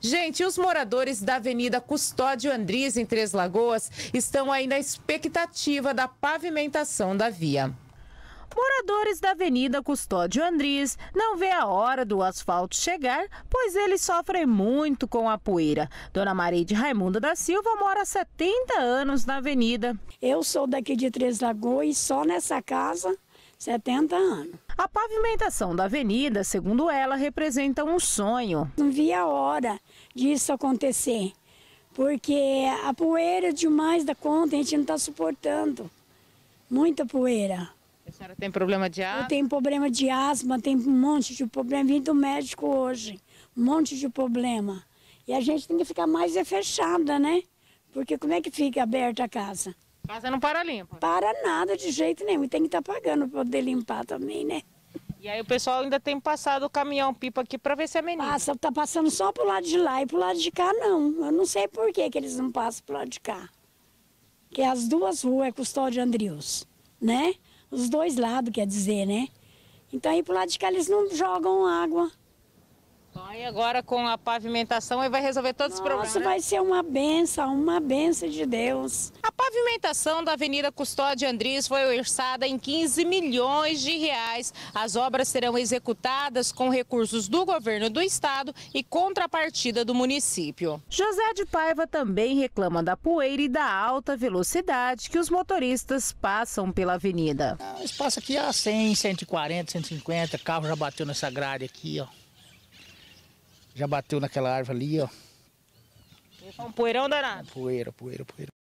Gente, os moradores da Avenida Custódio Andriz, em Três Lagoas, estão aí na expectativa da pavimentação da via. Moradores da Avenida Custódio Andriz não vê a hora do asfalto chegar, pois eles sofrem muito com a poeira. Dona Maria de Raimundo da Silva mora há 70 anos na avenida. Eu sou daqui de Três Lagoas e só nessa casa 70 anos. A pavimentação da avenida, segundo ela, representa um sonho. Não vi a hora disso acontecer, porque a poeira é demais da conta, a gente não está suportando. Muita poeira. A senhora tem problema de asma? Eu tenho problema de asma, tenho um monte de problema. Vim do médico hoje, um monte de problema. E a gente tem que ficar mais fechada, né? Porque como é que fica aberta a casa? A casa não para limpa? Para nada, de jeito nenhum. E tem que estar pagando para poder limpar também, né? E aí o pessoal ainda tem passado o caminhão-pipa aqui para ver se ameniza. Tá passando só pro lado de lá e pro lado de cá não. Eu não sei por que eles não passam pro lado de cá. Que as duas ruas é Custódio Andrius, né? Os dois lados, quer dizer, né? Então aí pro lado de cá eles não jogam água. Bom, e agora com a pavimentação aí vai resolver todos os problemas. Nossa, vai ser uma benção de Deus. A pavimentação da Avenida Custódio Andriz foi orçada em 15 milhões de reais. As obras serão executadas com recursos do governo do estado e contrapartida do município. José de Paiva também reclama da poeira e da alta velocidade que os motoristas passam pela avenida. Eles passam aqui a 100, 140, 150, o carro já bateu nessa grade aqui, ó. Já bateu naquela árvore ali, ó. Esse é um poeirão danado. Poeira.